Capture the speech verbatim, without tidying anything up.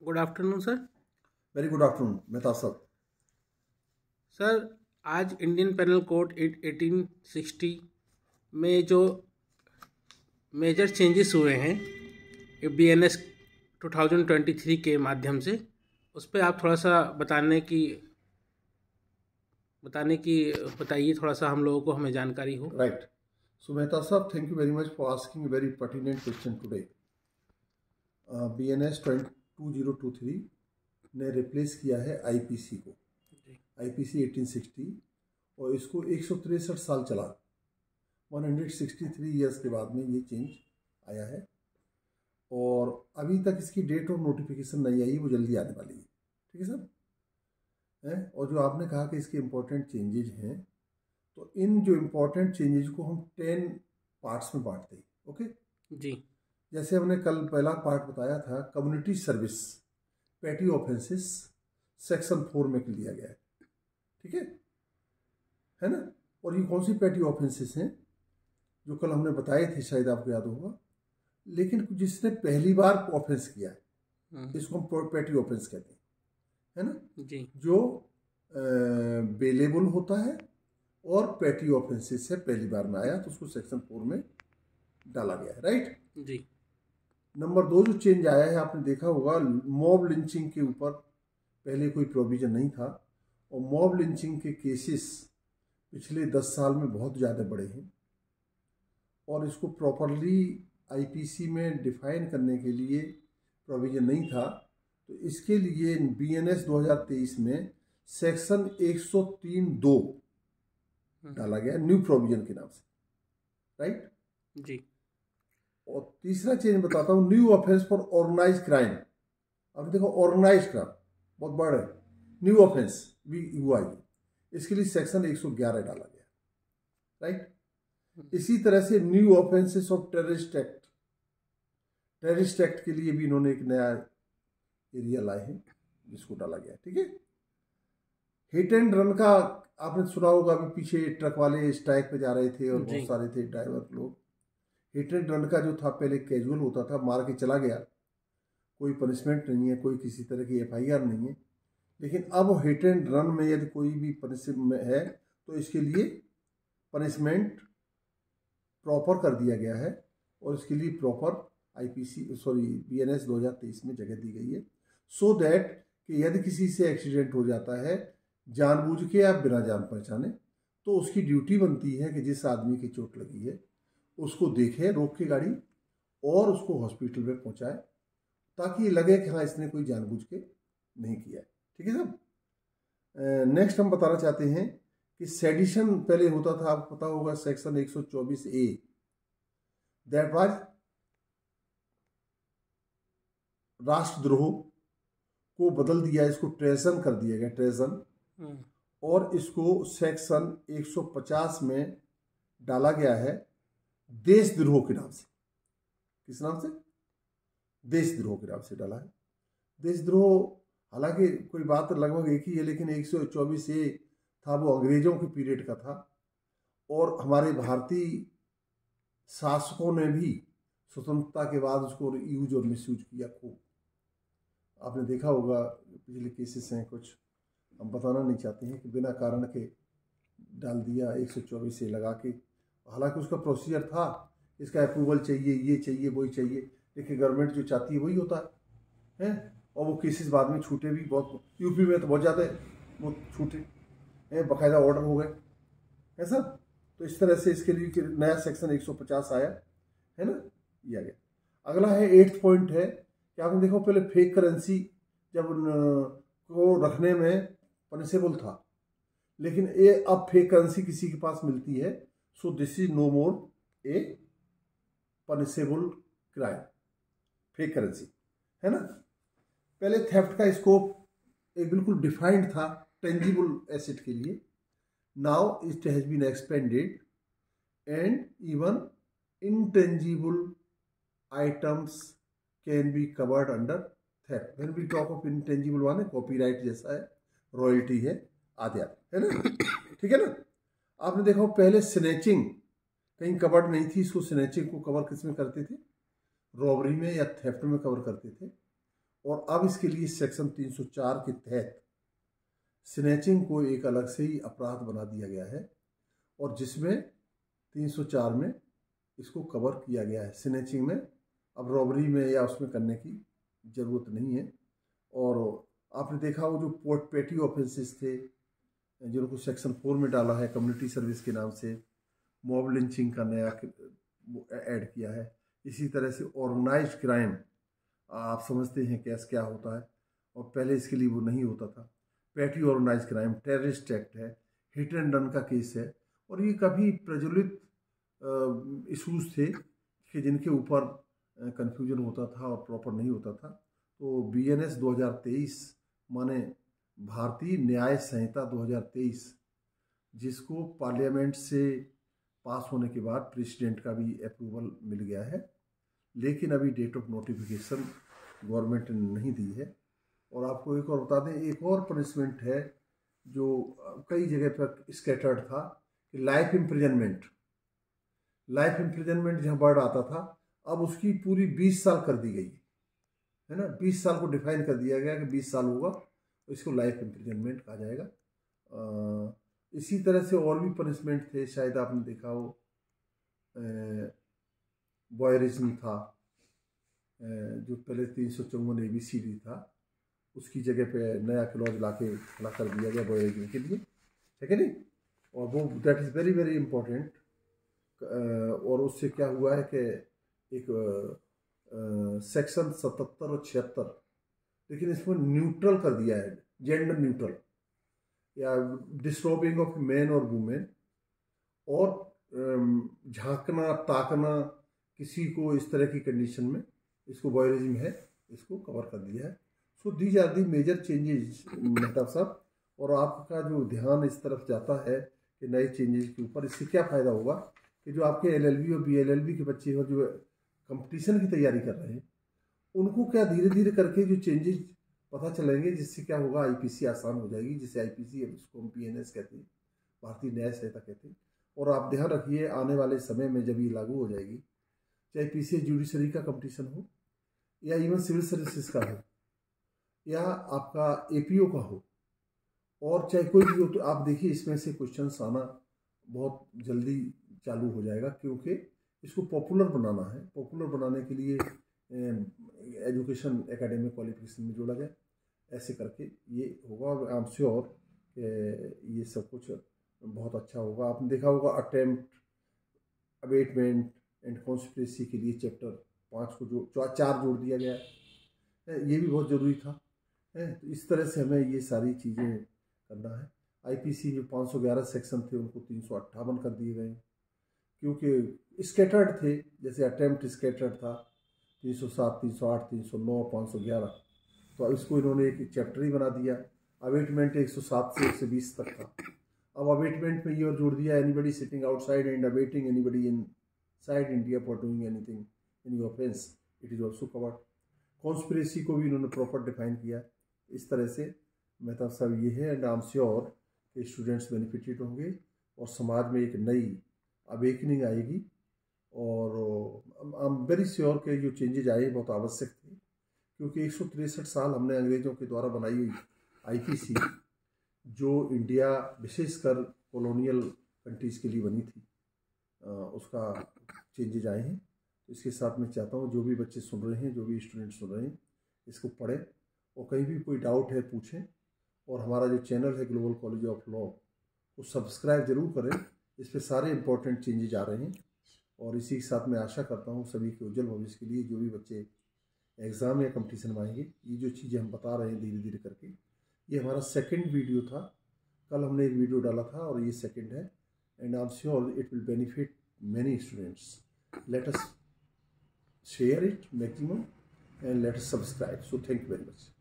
Good afternoon sir. Very good afternoon Mehta sahab. Sir, आज Indian penal code eighteen sixty में जो major changes हुए हैं B N S two thousand twenty three के माध्यम से, उस पर आप थोड़ा सा बताने की बताने की बताइए, थोड़ा सा हम लोगों को हमें जानकारी हो। Right. So Mehta sahab, thank you very much for asking very pertinent question today. B N S two zero two three ने रिप्लेस किया है आई पी सी को, I P C eighteen sixty, और इसको एक सौ तिरसठ साल चला, one hundred sixty three years के बाद में ये चेंज आया है। और अभी तक इसकी डेट और नोटिफिकेशन नहीं आई, वो जल्दी आने वाली है। ठीक है सर है। और जो आपने कहा कि इसके इम्पोर्टेंट चेंजेज हैं, तो इन जो इम्पोर्टेंट चेंजेज को हम टेन पार्ट्स में बांटते हैं। ओके जी। जैसे हमने कल पहला पार्ट बताया था, community service petty offences section four में लिया गया है। ठीक है है ना। और ये कौन सी पेटी ऑफेंसेस हैं जो कल हमने बताए थे, शायद आपको याद होगा। लेकिन जिसने पहली बार ऑफेंस किया है, इसको हम पेटी ऑफेंस कहते हैं, है ना जी। जो बेलेबल होता है और पेटी ऑफेंसेस से पहली बार में आया, तो उसको सेक्शन फोर में डाला गया है। राइट जी। नंबर दो जो चेंज आया है, आपने देखा होगा, मॉब लिंचिंग के ऊपर पहले कोई प्रोविजन नहीं था, और मॉब लिंचिंग के केसेस पिछले दस साल में बहुत ज़्यादा बढ़े हैं, और इसको प्रॉपरली आई पी सी में डिफाइन करने के लिए प्रोविजन नहीं था। तो इसके लिए बी एन एस दो हज़ार तेईस में सेक्शन एक सौ तीन दो डाला गया, न्यू प्रोविजन के नाम से। राइट जी। और तीसरा चेंज बताता हूँ, new offence for organise crime. अब देखो, ऑर्गेनाइज क्राइम बहुत बड़ा है, न्यू ऑफेंस भी हुआ है, इसके लिए सेक्शन एक सौ ग्यारह डाला गया। राइट इसी तरह से new offences of terrorist act, terrorist act के लिए भी इन्होंने एक नया एरिया लाए हैं जिसको डाला गया। ठीक है। हिट एंड रन का आपने सुना होगा, अभी पीछे ट्रक वाले स्ट्राइक पे जा रहे थे और बहुत सारे थे ड्राइवर लोग। हिट एंड रन का जो था पहले कैजुअल होता था, मार के चला गया, कोई पनिशमेंट नहीं है, कोई किसी तरह की एफ आई आर नहीं है। लेकिन अब हिट एंड रन में यदि कोई भी पनिशमेंट है, तो इसके लिए पनिशमेंट प्रॉपर कर दिया गया है, और इसके लिए proper I P C sorry B N S दो हज़ार तेईस में जगह दी गई है, सो दैट कि यदि किसी से एक्सीडेंट हो जाता है जानबूझ के या बिना जान पहचाने, तो उसकी ड्यूटी बनती है कि जिस आदमी की चोट लगी है उसको देखे, रोक के गाड़ी, और उसको हॉस्पिटल में पहुंचाए, ताकि ये लगे कि हाँ इसने कोई जानबूझ के नहीं किया है। ठीक है साहब। नेक्स्ट हम बताना चाहते हैं कि सेडिशन पहले होता था, आपको पता होगा, सेक्शन एक सौ चौबीस ए, दैट वाज राष्ट्रद्रोह को बदल दिया, इसको ट्रेजन कर दिया गया, ट्रेजन। और इसको सेक्शन एक सौ पचास में डाला गया है देशद्रोह के नाम से। किस नाम से? देशद्रोह के नाम से डाला है। देशद्रोह हालांकि कोई बात लगभग एक ही है, लेकिन एक सौ चौबीस ए था वो अंग्रेजों के पीरियड का था, और हमारे भारतीय शासकों ने भी स्वतंत्रता के बाद उसको यूज और मिसयूज किया खूब। आपने देखा होगा पिछले केसेस हैं कुछ, हम बताना नहीं चाहते हैं, कि बिना कारण के डाल दिया एक सौ चौबीस से लगा के। हालांकि उसका प्रोसीजर था, इसका अप्रूवल चाहिए, ये चाहिए, वही चाहिए, लेकिन गवर्नमेंट जो चाहती है वही होता है, है? और वो केसेस बाद में छूटे भी बहुत, यूपी में तो बहुत ज़्यादा वो छूटे हैं, बाकायदा ऑर्डर हो गए, है सर। तो इस तरह से इसके लिए नया सेक्शन एक सौ पचास आया है ना, ये आ गया। अगला है एट्थ पॉइंट है कि आपने देखो, पहले फेक करेंसी जब को रखने में पनिशेबल था, लेकिन ये अब फेक करेंसी किसी के पास मिलती है, so this is no more a punishable crime, fake currency, है ना। पहले थेफ्ट का स्कोप एक बिल्कुल डिफाइंड था टेंजिबल एसेट के लिए, now it has been expanded and even intangible items can be covered under theft. When we talk of intangible one है कॉपीराइट जैसा है, रॉयल्टी है, आदि आदि, है ना। ठीक है ना। आपने देखो पहले स्नैचिंग कहीं कवर्ड नहीं थी, इसको स्नैचिंग को कवर किस में करते थे? रॉबरी में या थेफ्ट में कवर करते थे। और अब इसके लिए सेक्शन तीन सौ चार के तहत स्नैचिंग को एक अलग से ही अपराध बना दिया गया है, और जिसमें तीन सौ चार में इसको कवर किया गया है। स्नैचिंग में अब रॉबरी में या उसमें करने की ज़रूरत नहीं है। और आपने देखा वो जो पोर्ट पेटी ऑफेंसेस थे जिनको सेक्शन फोर में डाला है, कम्युनिटी सर्विस के नाम से मॉब लिंचिंग का नया ऐड किया है। इसी तरह से ऑर्गेनाइज्ड क्राइम, आप समझते हैं कैसे क्या होता है, और पहले इसके लिए वो नहीं होता था। Petty organised crime, terrorist act है, हिट एंड रन का केस है, और ये काफ़ी प्रज्वलित इशूज़ थे कि जिनके ऊपर कन्फ्यूजन होता था और प्रॉपर नहीं होता था। तो बी एन एस दो हज़ार तेईस माने भारतीय न्याय संहिता दो हज़ार तेईस, जिसको पार्लियामेंट से पास होने के बाद प्रेसिडेंट का भी अप्रूवल मिल गया है, लेकिन अभी डेट ऑफ नोटिफिकेशन गवर्नमेंट ने नहीं दी है। और आपको एक और बता दें, एक और पनिशमेंट है जो कई जगह पर स्कैटर्ड था कि लाइफ इम्प्रिजनमेंट। लाइफ इम्प्रिजनमेंट जहाँ वर्ड आता था, अब उसकी पूरी बीस साल कर दी गई है ना। बीस साल को डिफाइन कर दिया गया कि बीस साल होगा तो इसको लाइफ इम्प्रिजनमेंट कहा जाएगा। आ, इसी तरह से और भी पनिशमेंट थे, शायद आपने देखा हो, बॉयरिज्म था जो पहले तीन सौ चौवन ए बी सी डी था, उसकी जगह पे नया क्लॉज ला के खड़ा कर दिया गया बॉयरिज्म के लिए, ठीक है नहीं। और वो that is very very important. और उससे क्या हुआ है कि एक सेक्शन सतहत्तर और छिहत्तर, लेकिन इसमें न्यूट्रल कर दिया है, जेंडर न्यूट्रल, या डिस्टर्बिंग ऑफ मैन और वुमेन, और झांकना ताकना किसी को इस तरह की कंडीशन में, इसको बॉयरिज्म है, इसको कवर कर दिया है। So these are the major changes Mehta sahab. और आपका जो ध्यान इस तरफ जाता है कि नए चेंजेस के ऊपर, इससे क्या फ़ायदा होगा कि जो आपके एल एल बी और बी एल एल बी के बच्चे और जो कंपटीशन की तैयारी कर रहे हैं, उनको क्या धीरे धीरे करके जो चेंजेस पता चलेंगे, जिससे क्या होगा, आई पी सी आसान हो जाएगी, जिसे आई पी सी है उसको हम पी एन एस कहते हैं, भारतीय न्याय संहिता कहते हैं। और आप ध्यान रखिए, आने वाले समय में जब ये लागू हो जाएगी, चाहे पी सी एस जुडिशरी का कंपटीशन हो, या इवन सिविल सर्विसेज का हो, या आपका ए पी ओ का हो, और चाहे कोई भी हो, तो आप देखिए इसमें से क्वेश्चन आना बहुत जल्दी चालू हो जाएगा, क्योंकि इसको पॉपुलर बनाना है। पॉपुलर बनाने के लिए एजुकेशन एकेडमिक क्वालिफिकेशन में जोड़ा जाए, ऐसे करके ये होगा। और आई एम श्योर ये सब कुछ बहुत अच्छा होगा। आपने देखा होगा अटेम्प्ट, अबेटमेंट एंड कॉन्स्पिरेसी के लिए चैप्टर पाँच को जो चार जोड़ दिया गया है, ये भी बहुत ज़रूरी था। तो इस तरह से हमें ये सारी चीज़ें करना है। आई पी सी जो पाँच सौ ग्यारह सेक्शन थे उनको तीन सौ अट्ठावन कर दिए गए, क्योंकि स्कैटर्ड थे। जैसे अटेम्प्ट स्कैटर्ड था, तीन सौ सात, तीन सौ आठ, तीन सौ नौ, पाँच सौ ग्यारह, तो इसको इन्होंने एक चैप्टर ही बना दिया। अवेटमेंट एक सौ सात से एक सौ बीस तक था, अब अवेटमेंट में ये और जोड़ दिया, anybody sitting outside and awaiting anybody inside India for doing anything any offence, it is also covered. Conspiracy को भी इन्होंने प्रॉपर डिफाइन किया। इस तरह से मेहता साहब ये है, एंड आई एम श्योर कि स्टूडेंट्स बेनिफिटेड होंगे और समाज में एक नई अवेकनिंग आएगी। और आई एम वेरी श्योर कि जो चेंजेज आए बहुत आवश्यक थे, क्योंकि एक सौ तिरसठ साल हमने अंग्रेज़ों के द्वारा बनाई हुई आई पी सी, जो इंडिया विशेषकर कॉलोनियल कंट्रीज़ के लिए बनी थी, उसका चेंजेज आए हैं। तो इसके साथ मैं चाहता हूँ जो भी बच्चे सुन रहे हैं, जो भी स्टूडेंट सुन रहे हैं, इसको पढ़ें, और कहीं भी कोई डाउट है पूछें। और हमारा जो चैनल है ग्लोबल कॉलेज ऑफ लॉ, वो सब्सक्राइब जरूर करें, इस पर सारे इंपॉर्टेंट चेंजेज आ रहे हैं। और इसी के साथ मैं आशा करता हूँ सभी के उज्जवल भविष्य के लिए, जो भी बच्चे एग्ज़ाम या कंपटीशन में आएंगे, ये जो चीज़ें हम बता रहे हैं धीरे धीरे करके, ये हमारा सेकंड वीडियो था। कल हमने एक वीडियो डाला था और ये सेकंड है, and I am sure it will benefit many students. Let us share it maximum and let us subscribe. So thank you very much.